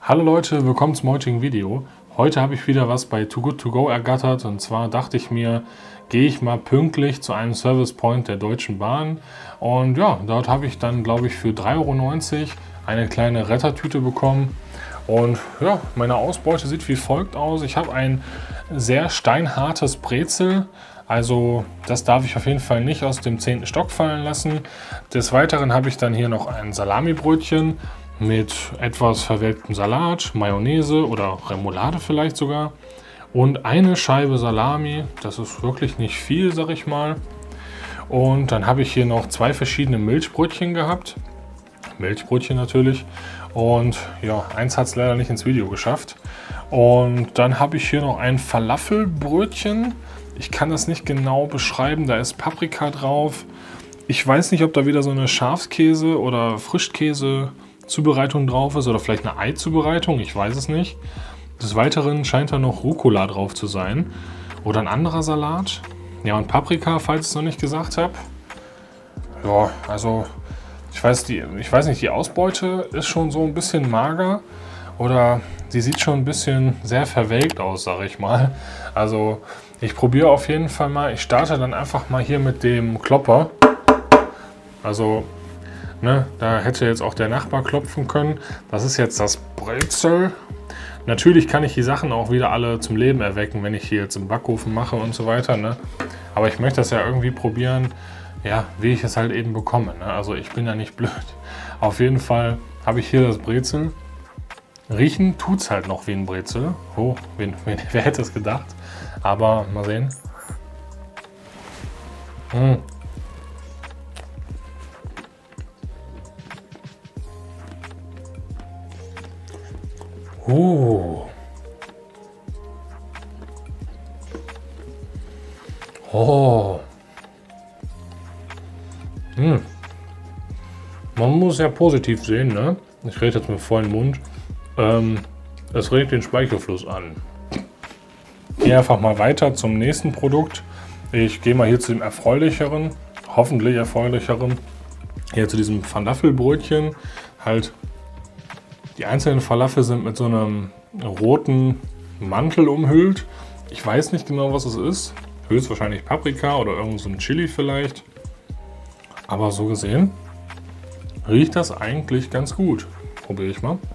Hallo Leute, willkommen zum heutigen Video. Heute habe ich wieder was bei Too Good To Go ergattert, und zwar dachte ich mir, gehe ich mal pünktlich zu einem Service Point der Deutschen Bahn, und ja, dort habe ich dann, glaube ich, für 3,90 € eine kleine Rettertüte bekommen. Und ja, meine Ausbeute sieht wie folgt aus. Ich habe ein sehr steinhartes Brezel, also das darf ich auf jeden Fall nicht aus dem 10. Stock fallen lassen. Des Weiteren habe ich dann hier noch ein Salamibrötchen mit etwas verwelktem Salat, Mayonnaise oder Remoulade vielleicht sogar. Und eine Scheibe Salami, das ist wirklich nicht viel, sag ich mal. Und dann habe ich hier noch zwei verschiedene Milchbrötchen gehabt. Milchbrötchen natürlich. Und ja, eins hat es leider nicht ins Video geschafft. Und dann habe ich hier noch ein Falafelbrötchen. Ich kann das nicht genau beschreiben, da ist Paprika drauf. Ich weiß nicht, ob da wieder so eine Schafskäse oder Frischkäse-Zubereitung drauf ist oder vielleicht eine Ei-Zubereitung, ich weiß es nicht. Des Weiteren scheint da noch Rucola drauf zu sein oder ein anderer Salat. Ja, und Paprika, falls ich es noch nicht gesagt habe. Ja, also ich weiß nicht, die Ausbeute ist schon so ein bisschen mager oder sie sieht schon ein bisschen sehr verwelkt aus, sage ich mal. Also ich probiere auf jeden Fall mal, ich starte dann einfach mal hier mit dem Klopper. Also, ne, da hätte jetzt auch der Nachbar klopfen können. Das ist jetzt das Brezel. Natürlich kann ich die Sachen auch wieder alle zum Leben erwecken, wenn ich hier jetzt im Backofen mache und so weiter, ne? Aber ich möchte das ja irgendwie probieren, ja, wie ich es halt eben bekomme, ne? Also ich bin ja nicht blöd. Auf jeden Fall habe ich hier das Brezel. Riechen tut es halt noch wie ein Brezel. Oh, wer hätte es gedacht? Aber mal sehen. Oh. Oh. Man muss ja positiv sehen, ne? Ich rede jetzt mit vollem Mund. Es regt den Speichelfluss an. Ich gehe einfach mal weiter zum nächsten Produkt. Ich gehe mal hier zu dem erfreulicheren, hoffentlich erfreulicheren. Hier zu diesem Falafelbrötchen. Halt, die einzelnen Falafel sind mit so einem roten Mantel umhüllt. Ich weiß nicht genau, was es ist. Höchstwahrscheinlich Paprika oder irgend so ein Chili vielleicht. Aber so gesehen riecht das eigentlich ganz gut. Probiere ich mal.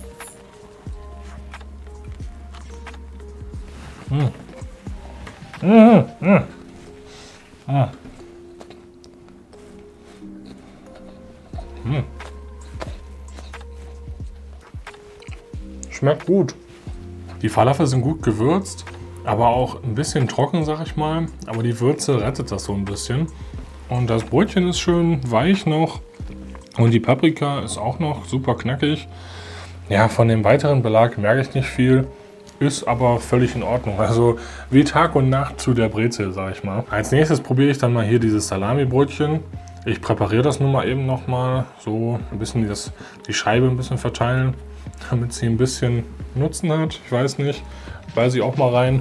Schmeckt gut. Die Falafel sind gut gewürzt, aber auch ein bisschen trocken, sag ich mal. Aber die Würze rettet das so ein bisschen. Und das Brötchen ist schön weich noch. Und die Paprika ist auch noch super knackig. Ja, von dem weiteren Belag merke ich nicht viel. Ist aber völlig in Ordnung. Also wie Tag und Nacht zu der Brezel, sag ich mal. Als nächstes probiere ich dann mal hier dieses Salami-Brötchen. Ich präpariere das nun mal eben nochmal. So ein bisschen die Scheibe ein bisschen verteilen, damit sie ein bisschen Nutzen hat. Ich weiß nicht. Beiße ich auch mal rein.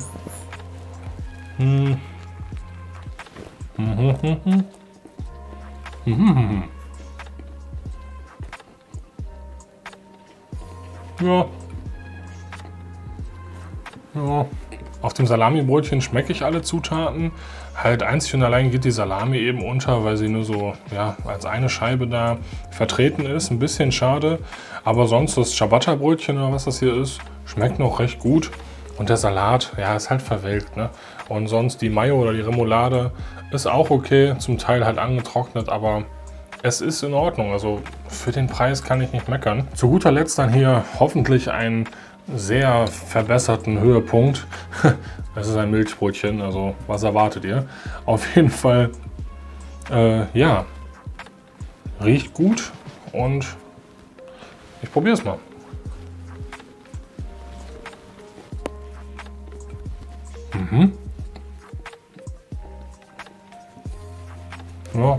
Ja. Ja. Auf dem Salami-Brötchen schmecke ich alle Zutaten. Halt einzig und allein geht die Salami eben unter, weil sie nur so, ja, als eine Scheibe da vertreten ist. Ein bisschen schade. Aber sonst das Ciabatta-Brötchen oder was das hier ist, schmeckt noch recht gut. Und der Salat, ja, ist halt verwelkt, ne? Und sonst die Mayo oder die Remoulade ist auch okay. Zum Teil halt angetrocknet, aber es ist in Ordnung. Also für den Preis kann ich nicht meckern. Zu guter Letzt dann hier hoffentlich einen sehr verbesserten Höhepunkt. Es ist ein Milchbrötchen, also was erwartet ihr? Auf jeden Fall, ja, riecht gut und ich probiere es mal. Ja.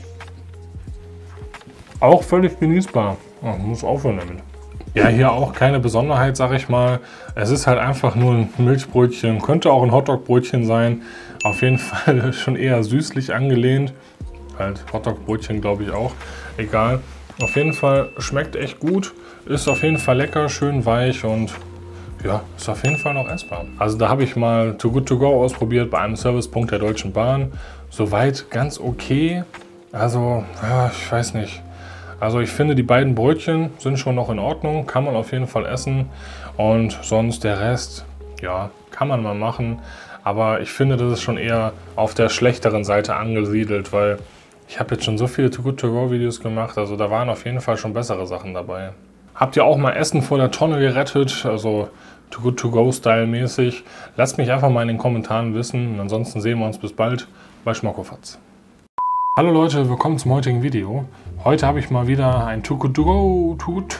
Auch völlig genießbar. Oh, ich muss aufhören damit. Ja, hier auch keine Besonderheit, sag ich mal. Es ist halt einfach nur ein Milchbrötchen. Könnte auch ein Hotdog-Brötchen sein. Auf jeden Fall schon eher süßlich angelehnt. Halt Hotdog-Brötchen, glaube ich auch. Egal. Auf jeden Fall schmeckt echt gut, ist auf jeden Fall lecker, schön weich und ja, ist auf jeden Fall noch essbar. Also da habe ich mal Too Good To Go ausprobiert bei einem Servicepunkt der Deutschen Bahn. Soweit ganz okay. Also, ja, ich weiß nicht. Also ich finde, die beiden Brötchen sind schon noch in Ordnung, kann man auf jeden Fall essen. Und sonst der Rest, ja, kann man mal machen. Aber ich finde, das ist schon eher auf der schlechteren Seite angesiedelt, weil ich habe jetzt schon so viele Too Good To Go Videos gemacht. Also da waren auf jeden Fall schon bessere Sachen dabei. Habt ihr auch mal Essen vor der Tonne gerettet? Also Too Good To Go Style mäßig? Lasst mich einfach mal in den Kommentaren wissen. Und ansonsten sehen wir uns bis bald bei Schmockofatz. Hallo Leute, willkommen zum heutigen Video. Heute habe ich mal wieder ein Too Good To Go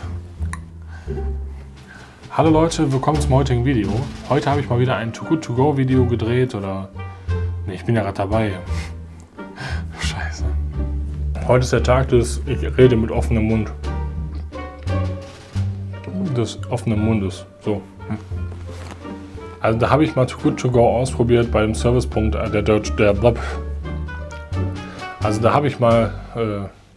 Hallo Leute, willkommen zum heutigen Video. Heute habe ich mal wieder ein Too Good To Go Video gedreht oder... Ne, ich bin ja gerade dabei. Scheiße. Heute ist der Tag des Ich rede mit offenem Mund. Des offenen Mundes. So. Also da habe ich mal Too Good To Go ausprobiert bei dem Servicepunkt der Also da habe ich mal